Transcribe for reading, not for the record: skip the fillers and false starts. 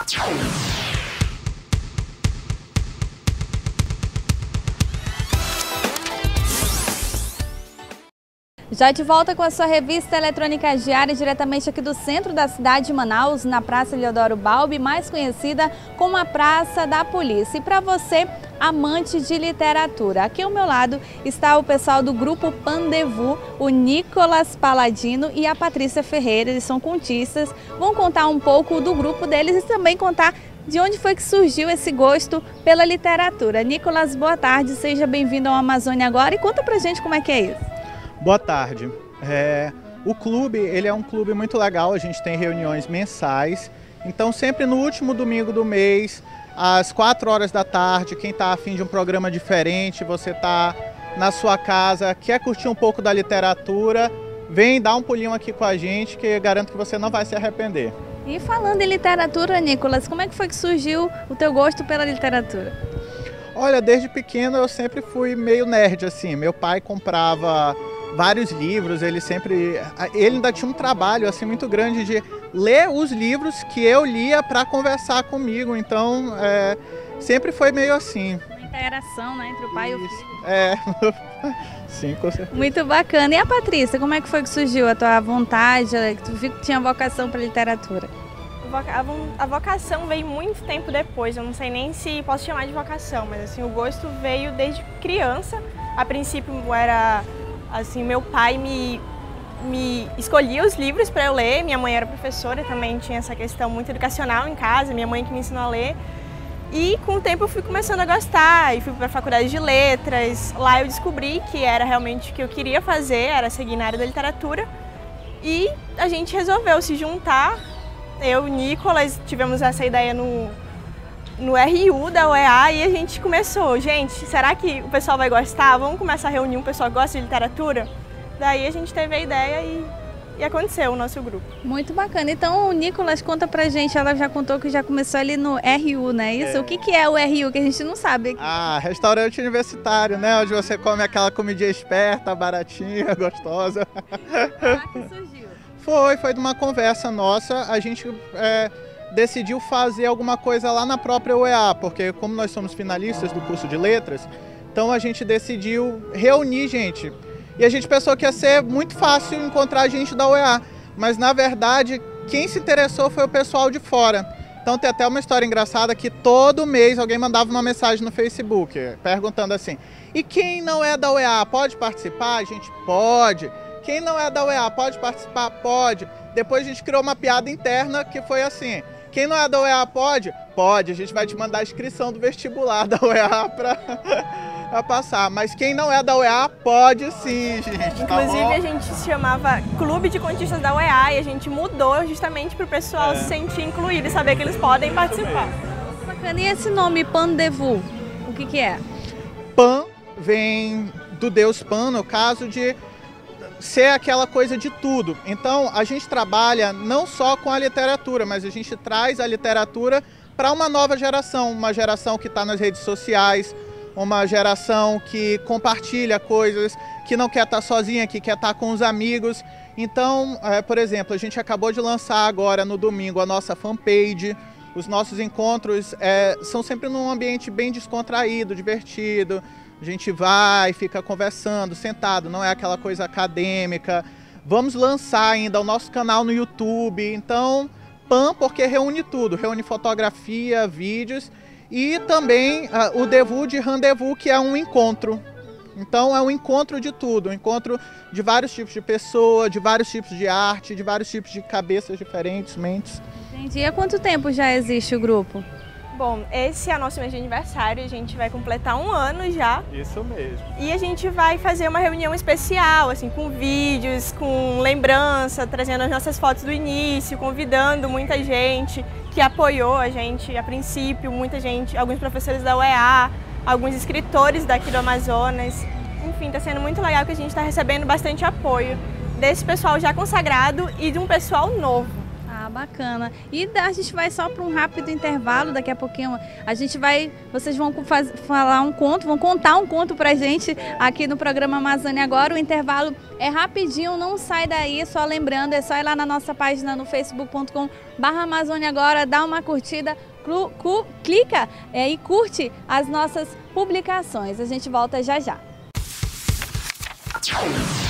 Já de volta com a sua revista eletrônica diária, diretamente aqui do centro da cidade de Manaus, na Praça Eleodoro Balbi, mais conhecida como a Praça da Polícia. E para você, amante de literatura, aqui ao meu lado está o pessoal do grupo Pandevu, o Nicolas Paladino e a Patrícia Ferreira. Eles são contistas, vão contar um pouco do grupo deles e também contar de onde foi que surgiu esse gosto pela literatura. Nicolas, boa tarde, seja bem-vindo ao Amazônia Agora e conta pra gente como é que é isso. Boa tarde. O clube, ele é um clube muito legal, a gente tem reuniões mensais, então sempre no último domingo do mês, às 4 horas da tarde, quem está afim de um programa diferente, você está na sua casa, quer curtir um pouco da literatura, vem dar um pulinho aqui com a gente, que eu garanto que você não vai se arrepender. E falando em literatura, Nicolas, como é que foi que surgiu o teu gosto pela literatura? Olha, desde pequeno eu sempre fui meio nerd, assim, meu pai comprava vários livros, ele ainda tinha um trabalho assim muito grande de ler os livros que eu lia para conversar comigo, então sempre foi meio assim. Uma interação, né, entre o pai e o filho. Sim, com certeza. Muito bacana. E a Patrícia, como é que foi que surgiu a tua vontade, que tu viu que tinha vocação para literatura? A vocação veio muito tempo depois, eu não sei nem se posso chamar de vocação, mas assim, o gosto veio desde criança. A princípio era assim, meu pai me escolhia os livros para eu ler, minha mãe era professora, também tinha essa questão muito educacional em casa, minha mãe que me ensinou a ler. E com o tempo eu fui começando a gostar e fui para a faculdade de letras. Lá eu descobri que era realmente o que eu queria fazer, era seguir na área da literatura. E a gente resolveu se juntar. Eu e o Nicolas tivemos essa ideia no RU da UEA e a gente começou, gente, será que o pessoal vai gostar? Vamos começar a reunir um pessoal que gosta de literatura? Daí a gente teve a ideia e aconteceu o nosso grupo. Muito bacana. Então o Nicolas conta pra gente, ela já contou que já começou ali no RU, né? Isso? O que é o RU, que a gente não sabe? Restaurante universitário, né? Onde você come aquela comidinha esperta, baratinha, gostosa. Que surgiu? Foi de uma conversa nossa, a gente decidiu fazer alguma coisa lá na própria UEA, porque como nós somos finalistas do curso de letras, então a gente decidiu reunir gente. E a gente pensou que ia ser muito fácil encontrar gente da UEA, mas na verdade quem se interessou foi o pessoal de fora. Então tem até uma história engraçada que todo mês alguém mandava uma mensagem no Facebook, perguntando assim, e quem não é da UEA pode participar? A gente pode. Quem não é da UEA pode participar? Pode. Depois a gente criou uma piada interna que foi assim, quem não é da UEA pode? Pode, a gente vai te mandar a inscrição do vestibular da UEA para passar. Mas quem não é da UEA pode sim, gente. Inclusive a gente se chamava Clube de Contistas da UEA e a gente mudou justamente para o pessoal se sentir incluído e saber que eles podem participar. Bacana. E esse nome Pandevu, o que é? Pan vem do deus Pan, no caso de ser aquela coisa de tudo. Então a gente trabalha não só com a literatura, mas a gente traz a literatura para uma nova geração, uma geração que está nas redes sociais, uma geração que compartilha coisas, que não quer estar sozinha, que quer estar com os amigos. Então, por exemplo, a gente acabou de lançar agora no domingo a nossa fanpage. Os nossos encontros são sempre num ambiente bem descontraído, divertido. A gente vai, fica conversando, sentado, não é aquela coisa acadêmica. Vamos lançar ainda o nosso canal no YouTube. Então, Pan, porque reúne tudo, reúne fotografia, vídeos e também o Devu de Rendezvous, que é um encontro. Então é um encontro de tudo, um encontro de vários tipos de pessoa, de vários tipos de arte, de vários tipos de cabeças diferentes, mentes. Entendi. E há quanto tempo já existe o grupo? Bom, esse é o nosso mês de aniversário, a gente vai completar 1 ano já. Isso mesmo. E a gente vai fazer uma reunião especial, assim, com vídeos, com lembrança, trazendo as nossas fotos do início, convidando muita gente que apoiou a gente a princípio, muita gente, alguns professores da UEA, alguns escritores daqui do Amazonas. Enfim, está sendo muito legal que a gente está recebendo bastante apoio desse pessoal já consagrado e de um pessoal novo. Ah, bacana. E a gente vai só para um rápido intervalo, daqui a pouquinho vocês vão falar um conto, vão contar um conto pra gente aqui no programa Amazônia Agora. O intervalo é rapidinho, não sai daí, só lembrando, é só ir lá na nossa página no facebook.com/Amazônia Agora, dá uma curtida, clica e curte as nossas publicações. A gente volta já já.